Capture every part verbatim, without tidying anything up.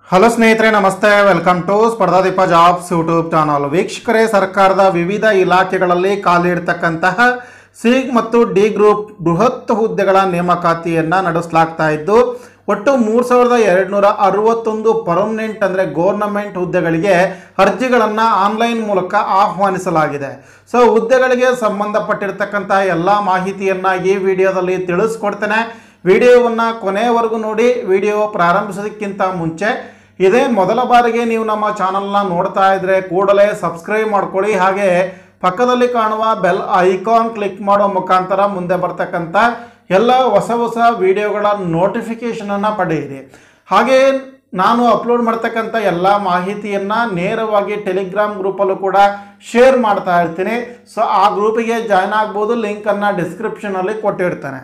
Hello ಸ್ನೇಹಿತರೆ, ನಮಸ್ತೆ. Welcome to Spardhadeepa jobs YouTube channel. ವೀಕ್ಷಕರೇ, ಸರ್ಕಾರದ ವಿವಿಧ ಇಲಾಖೆಗಳಲ್ಲಿ ಖಾಲಿ ಇರತಕ್ಕಂತಹ ಸಿ ಮತ್ತು ಡಿ ಗ್ರೂಪ್ ಬೃಹತ್ ಹುದ್ದೆಗಳ ನೇಮಕಾತಿಯನ್ನು ನಡೆಸಲಾಗ್ತಾ ಇದ್ದು, ಒಟ್ಟು ಮೂರು ಸಾವಿರದ ಎರಡು ನೂರ ಅರವತ್ತೊಂದು ಪರ್ಮನೆಂಟ್ ಅಂದರೆ ಗೌರ್ನಮೆಂಟ್ ಹುದ್ದೆಗಳಿಗೆ ಅರ್ಜಿಗಳನ್ನು ಆನ್ಲೈನ್ ಮೂಲಕ ಆಹ್ವಾನಿಸಲಾಗಿದೆ. ಸೊ ಹುದ್ದೆಗಳಿಗೆ ಸಂಬಂಧಪಟ್ಟಿರ್ತಕ್ಕಂಥ ಎಲ್ಲ ಮಾಹಿತಿಯನ್ನು ಈ ವಿಡಿಯೋದಲ್ಲಿ ತಿಳಿಸ್ಕೊಡ್ತೇನೆ. ವಿಡಿಯೋವನ್ನು ಕೊನೆಯವರೆಗೂ ನೋಡಿ. ವಿಡಿಯೋ ಪ್ರಾರಂಭಿಸೋದಕ್ಕಿಂತ ಮುಂಚೆ ಇದೇ ಮೊದಲ ಬಾರಿಗೆ ನೀವು ನಮ್ಮ ಚಾನಲ್ನ ನೋಡ್ತಾ ಇದ್ದರೆ ಕೂಡಲೇ ಸಬ್ಸ್ಕ್ರೈಬ್ ಮಾಡ್ಕೊಳ್ಳಿ. ಹಾಗೆ ಪಕ್ಕದಲ್ಲಿ ಕಾಣುವ ಬೆಲ್ ಐಕಾನ್ ಕ್ಲಿಕ್ ಮಾಡೋ ಮುಖಾಂತರ ಮುಂದೆ ಬರ್ತಕ್ಕಂಥ ಎಲ್ಲ ಹೊಸ ಹೊಸ ವಿಡಿಯೋಗಳ ನೋಟಿಫಿಕೇಷನನ್ನು ಪಡೆಯಿರಿ. ಹಾಗೆ ನಾನು ಅಪ್ಲೋಡ್ ಮಾಡ್ತಕ್ಕಂಥ ಎಲ್ಲ ಮಾಹಿತಿಯನ್ನು ನೇರವಾಗಿ ಟೆಲಿಗ್ರಾಮ್ ಗ್ರೂಪಲ್ಲೂ ಕೂಡ ಶೇರ್ ಮಾಡ್ತಾ ಇರ್ತೀನಿ. ಸೊ ಆ ಗ್ರೂಪಿಗೆ ಜಾಯ್ನ್ ಆಗ್ಬೋದು. ಲಿಂಕನ್ನು ಡಿಸ್ಕ್ರಿಪ್ಷನಲ್ಲಿ ಕೊಟ್ಟಿರ್ತಾನೆ.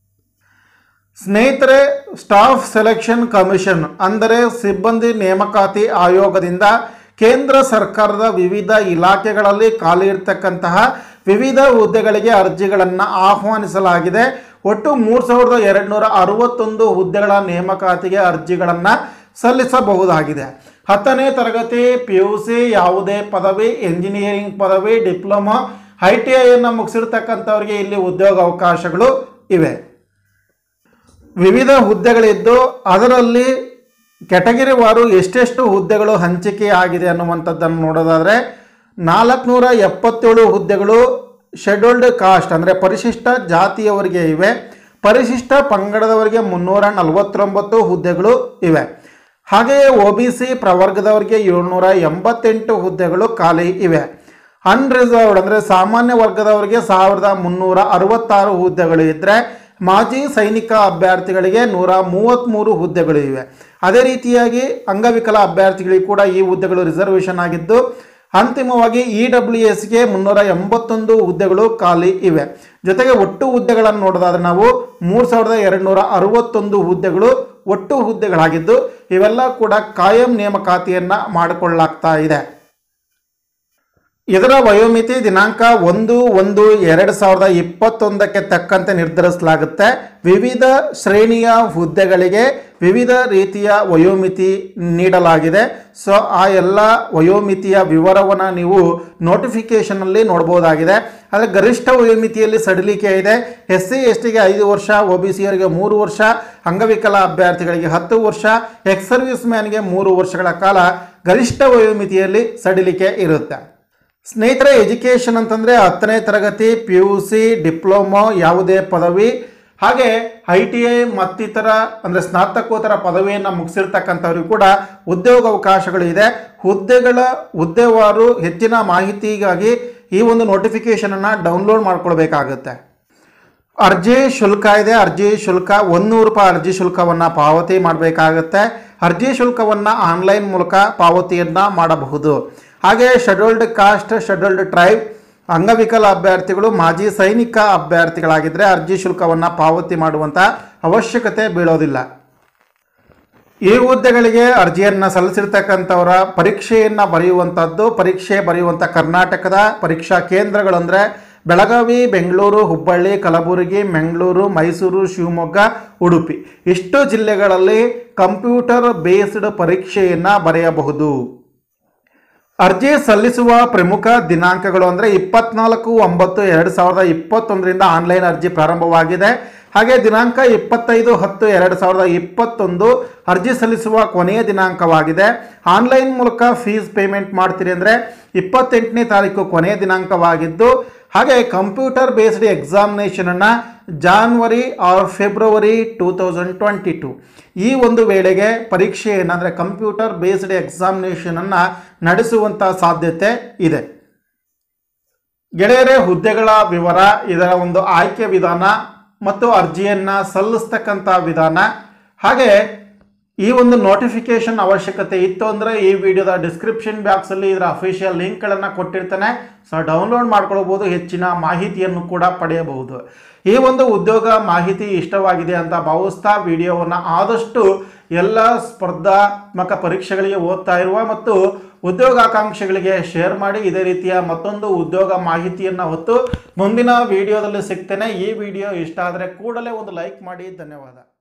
ಸ್ನೇಹಿತರೆ, ಸ್ಟಾಫ್ ಸೆಲೆಕ್ಷನ್ ಕಮಿಷನ್ ಅಂದರೆ ಸಿಬ್ಬಂದಿ ನೇಮಕಾತಿ ಆಯೋಗದಿಂದ ಕೇಂದ್ರ ಸರ್ಕಾರದ ವಿವಿಧ ಇಲಾಖೆಗಳಲ್ಲಿ ಖಾಲಿ ಇರತಕ್ಕಂತಹ ವಿವಿಧ ಹುದ್ದೆಗಳಿಗೆ ಅರ್ಜಿಗಳನ್ನು ಆಹ್ವಾನಿಸಲಾಗಿದೆ. ಒಟ್ಟು ಮೂರು ಸಾವಿರದ ಎರಡು ನೂರ ಅರವತ್ತೊಂದು ಹುದ್ದೆಗಳ ನೇಮಕಾತಿಗೆ ಅರ್ಜಿಗಳನ್ನು ಸಲ್ಲಿಸಬಹುದಾಗಿದೆ. ಹತ್ತನೇ ತರಗತಿ, ಪಿ ಯು ಸಿ, ಯಾವುದೇ ಪದವಿ, ಎಂಜಿನಿಯರಿಂಗ್ ಪದವಿ, ಡಿಪ್ಲೊಮಾ, ಐ ಟಿ ಐಯನ್ನು ಮುಗಿಸಿರ್ತಕ್ಕಂಥವ್ರಿಗೆ ಇಲ್ಲಿ ಉದ್ಯೋಗ ಅವಕಾಶಗಳು ಇವೆ. ವಿವಿಧ ಹುದ್ದೆಗಳಿದ್ದು ಅದರಲ್ಲಿ ಕೆಟಗರಿವಾರು ಎಷ್ಟೆಷ್ಟು ಹುದ್ದೆಗಳು ಹಂಚಿಕೆ ಆಗಿದೆ ಅನ್ನುವಂಥದ್ದನ್ನು ನೋಡೋದಾದರೆ ನಾಲ್ಕುನೂರ ಎಪ್ಪತ್ತೇಳು ಹುದ್ದೆಗಳು ಶೆಡ್ಯೂಲ್ಡ್ ಕಾಸ್ಟ್ ಅಂದರೆ ಪರಿಶಿಷ್ಟ ಜಾತಿಯವರಿಗೆ ಇವೆ. ಪರಿಶಿಷ್ಟ ಪಂಗಡದವರಿಗೆ ಮುನ್ನೂರ ನಲವತ್ತೊಂಬತ್ತು ಹುದ್ದೆಗಳು ಇವೆ. ಹಾಗೆಯೇ ಒ ಬಿ ಸಿ ಪ್ರವರ್ಗದವರಿಗೆ ಏಳ್ನೂರ ಎಂಬತ್ತೆಂಟು ಹುದ್ದೆಗಳು ಖಾಲಿ ಇವೆ. ಅನ್ರಿಸರ್ವ್ಡ್ ಅಂದರೆ ಸಾಮಾನ್ಯ ವರ್ಗದವರಿಗೆ ಸಾವಿರದ ಮುನ್ನೂರ ಅರವತ್ತಾರು ಹುದ್ದೆಗಳು ಇದ್ದರೆ ಮಾಜಿ ಸೈನಿಕ ಅಭ್ಯರ್ಥಿಗಳಿಗೆ ನೂರ ಮೂವತ್ತ್ಮೂರು ಹುದ್ದೆಗಳು ಇವೆ. ಅದೇ ರೀತಿಯಾಗಿ ಅಂಗವಿಕಲ ಅಭ್ಯರ್ಥಿಗಳಿಗೆ ಕೂಡ ಈ ಹುದ್ದೆಗಳು ರಿಸರ್ವೇಷನ್ ಆಗಿದ್ದು, ಅಂತಿಮವಾಗಿ ಇ ಡಬ್ಲ್ಯೂ ಎಸ್ಗೆ ಮುನ್ನೂರ ಎಂಬತ್ತೊಂದು ಹುದ್ದೆಗಳು ಖಾಲಿ ಇವೆ. ಜೊತೆಗೆ ಒಟ್ಟು ಹುದ್ದೆಗಳನ್ನು ನೋಡೋದಾದ್ರೆ ನಾವು ಮೂರು ಸಾವಿರದ ಎರಡು ನೂರ ಅರವತ್ತೊಂದು ಹುದ್ದೆಗಳು ಒಟ್ಟು ಹುದ್ದೆಗಳಾಗಿದ್ದು, ಇವೆಲ್ಲ ಕೂಡ ಕಾಯಂ ನೇಮಕಾತಿಯನ್ನು ಮಾಡಿಕೊಳ್ಳಲಾಗ್ತಾ ಇದೆ. ಇದರ ವಯೋಮಿತಿ ದಿನಾಂಕ ಒಂದು ಒಂದು ಎರಡು ಸಾವಿರದ ಇಪ್ಪತ್ತೊಂದಕ್ಕೆ ತಕ್ಕಂತೆ ನಿರ್ಧರಿಸಲಾಗುತ್ತೆ. ವಿವಿಧ ಶ್ರೇಣಿಯ ಹುದ್ದೆಗಳಿಗೆ ವಿವಿಧ ರೀತಿಯ ವಯೋಮಿತಿ ನೀಡಲಾಗಿದೆ. ಸೊ ಆ ಎಲ್ಲ ವಯೋಮಿತಿಯ ವಿವರವನ್ನು ನೀವು ನೋಟಿಫಿಕೇಷನಲ್ಲಿ ನೋಡ್ಬೋದಾಗಿದೆ. ಆದರೆ ಗರಿಷ್ಠ ವಯೋಮಿತಿಯಲ್ಲಿ ಸಡಿಲಿಕೆ ಇದೆ. ಎಸ್ ಸಿ ಎಸ್ ಟಿಗೆ ಐದು ವರ್ಷ, ಒ ಬಿ ಸಿಯವರಿಗೆ ಮೂರು ವರ್ಷ, ಅಂಗವಿಕಲ ಅಭ್ಯರ್ಥಿಗಳಿಗೆ ಹತ್ತು ವರ್ಷ, ಎಕ್ಸ್ ಸರ್ವಿಸ್ ಮ್ಯಾನ್ಗೆ ಮೂರು ವರ್ಷಗಳ ಕಾಲ ಗರಿಷ್ಠ ವಯೋಮಿತಿಯಲ್ಲಿ ಸಡಿಲಿಕೆ ಇರುತ್ತೆ. ಸ್ನೇಹಿತರೆ, ಎಜುಕೇಷನ್ ಅಂತಂದರೆ ಹತ್ತನೇ ತರಗತಿ, ಪಿ ಯು ಸಿ, ಡಿಪ್ಲೊಮೊ, ಯಾವುದೇ ಪದವಿ, ಹಾಗೆ ಐ ಟಿ ಐ ಮತ್ತಿತರ ಅಂದರೆ ಸ್ನಾತಕೋತ್ತರ ಪದವಿಯನ್ನು ಮುಗಿಸಿರ್ತಕ್ಕಂಥವ್ರಿಗೂ ಕೂಡ ಉದ್ಯೋಗಾವಕಾಶಗಳು ಇದೆ. ಹುದ್ದೆಗಳ ಹುದ್ದೆವಾರು ಹೆಚ್ಚಿನ ಮಾಹಿತಿಗಾಗಿ ಈ ಒಂದು ನೋಟಿಫಿಕೇಷನನ್ನು ಡೌನ್ಲೋಡ್ ಮಾಡ್ಕೊಳ್ಬೇಕಾಗುತ್ತೆ. ಅರ್ಜಿ ಶುಲ್ಕ ಇದೆ. ಅರ್ಜಿ ಶುಲ್ಕ ಒಂದೂರು ರೂಪಾಯಿ ಅರ್ಜಿ ಶುಲ್ಕವನ್ನು ಪಾವತಿ ಮಾಡಬೇಕಾಗುತ್ತೆ. ಅರ್ಜಿ ಶುಲ್ಕವನ್ನು ಆನ್ಲೈನ್ ಮೂಲಕ ಪಾವತಿಯನ್ನು ಮಾಡಬಹುದು. ಹಾಗೆ ಶೆಡ್ಯೂಲ್ಡ್ ಕಾಸ್ಟ್, ಶೆಡ್ಯೂಲ್ಡ್ ಟ್ರೈಬ್, ಅಂಗವಿಕಲ ಅಭ್ಯರ್ಥಿಗಳು, ಮಾಜಿ ಸೈನಿಕ ಅಭ್ಯರ್ಥಿಗಳಾಗಿದ್ದರೆ ಅರ್ಜಿ ಶುಲ್ಕವನ್ನು ಪಾವತಿ ಮಾಡುವಂಥ ಅವಶ್ಯಕತೆ ಬೀಳೋದಿಲ್ಲ. ಈ ಹುದ್ದೆಗಳಿಗೆ ಅರ್ಜಿಯನ್ನು ಸಲ್ಲಿಸಿರ್ತಕ್ಕಂಥವರ ಪರೀಕ್ಷೆಯನ್ನು ಬರೆಯುವಂಥದ್ದು, ಪರೀಕ್ಷೆ ಬರೆಯುವಂಥ ಕರ್ನಾಟಕದ ಪರೀಕ್ಷಾ ಕೇಂದ್ರಗಳು ಅಂದರೆ ಬೆಳಗಾವಿ, ಬೆಂಗಳೂರು, ಹುಬ್ಬಳ್ಳಿ, ಕಲಬುರಗಿ, ಮಂಗಳೂರು, ಮೈಸೂರು, ಶಿವಮೊಗ್ಗ, ಉಡುಪಿ ಇಷ್ಟು ಜಿಲ್ಲೆಗಳಲ್ಲಿ ಕಂಪ್ಯೂಟರ್ ಬೇಸ್ಡ್ ಪರೀಕ್ಷೆಯನ್ನು ಬರೆಯಬಹುದು. ಅರ್ಜಿ ಸಲ್ಲಿಸುವ ಪ್ರಮುಖ ದಿನಾಂಕಗಳು ಅಂದರೆ ಇಪ್ಪತ್ನಾಲ್ಕು ಒಂಬತ್ತು ಎರಡು ಸಾವಿರದ ಇಪ್ಪತ್ತೊಂದರಿಂದ ಆನ್ಲೈನ್ ಅರ್ಜಿ ಪ್ರಾರಂಭವಾಗಿದೆ. ಹಾಗೆ ದಿನಾಂಕ ಇಪ್ಪತ್ತೈದು ಹತ್ತು ಎರಡು ಸಾವಿರದ ಇಪ್ಪತ್ತೊಂದು ಅರ್ಜಿ ಸಲ್ಲಿಸುವ ಕೊನೆಯ ದಿನಾಂಕವಾಗಿದೆ. ಆನ್ಲೈನ್ ಮೂಲಕ ಫೀಸ್ ಪೇಮೆಂಟ್ ಮಾಡ್ತೀರಿ ಅಂದರೆ ಇಪ್ಪತ್ತೆಂಟನೇ ತಾರೀಕು ಕೊನೆಯ ದಿನಾಂಕವಾಗಿದ್ದು, ಹಾಗೆ ಕಂಪ್ಯೂಟರ್ ಬೇಸ್ಡ್ ಎಕ್ಸಾಮಿನೇಷನನ್ನು January or February two thousand twenty two ಈ ಒಂದು ವೇಳೆಗೆ ಪರೀಕ್ಷೆಯನ್ನು ಅಂದರೆ ಕಂಪ್ಯೂಟರ್ ಬೇಸ್ಡ್ ಎಕ್ಸಾಮಿನೇಷನನ್ನು ನಡೆಸುವಂಥ ಸಾಧ್ಯತೆ ಇದೆ. ಗೆಳೆಯರೇ, ಹುದ್ದೆಗಳ ವಿವರ, ಇದರ ಒಂದು ಆಯ್ಕೆ ವಿಧಾನ ಮತ್ತು ಅರ್ಜಿಯನ್ನು ಸಲ್ಲಿಸ್ತಕ್ಕಂಥ ವಿಧಾನ, ಹಾಗೆ ಈ ಒಂದು ನೋಟಿಫಿಕೇಷನ್ ಅವಶ್ಯಕತೆ ಇತ್ತು ಅಂದರೆ ಈ ವಿಡಿಯೋದ ಡಿಸ್ಕ್ರಿಪ್ಷನ್ ಬಾಕ್ಸಲ್ಲಿ ಇದರ ಅಫಿಷಿಯಲ್ ಲಿಂಕ್ಗಳನ್ನು ಕೊಟ್ಟಿರ್ತಾನೆ. ಸೊ ಡೌನ್ಲೋಡ್ ಮಾಡ್ಕೊಳ್ಬೋದು, ಹೆಚ್ಚಿನ ಮಾಹಿತಿಯನ್ನು ಕೂಡ ಪಡೆಯಬಹುದು. ಈ ಒಂದು ಉದ್ಯೋಗ ಮಾಹಿತಿ ಇಷ್ಟವಾಗಿದೆ ಅಂತ ಭಾವಿಸ್ತಾ ವಿಡಿಯೋವನ್ನು ಆದಷ್ಟು ಎಲ್ಲ ಸ್ಪರ್ಧಾತ್ಮಕ ಪರೀಕ್ಷೆಗಳಿಗೆ ಓದ್ತಾ ಇರುವ ಮತ್ತು ಉದ್ಯೋಗಾಕಾಂಕ್ಷಿಗಳಿಗೆ ಶೇರ್ ಮಾಡಿ. ಇದೇ ರೀತಿಯ ಮತ್ತೊಂದು ಉದ್ಯೋಗ ಮಾಹಿತಿಯನ್ನು ಹೊತ್ತು ಮುಂದಿನ ವಿಡಿಯೋದಲ್ಲಿ ಸಿಗ್ತೇನೆ. ಈ ವಿಡಿಯೋ ಇಷ್ಟ ಆದರೆ ಕೂಡಲೇ ಒಂದು ಲೈಕ್ ಮಾಡಿ. ಧನ್ಯವಾದ.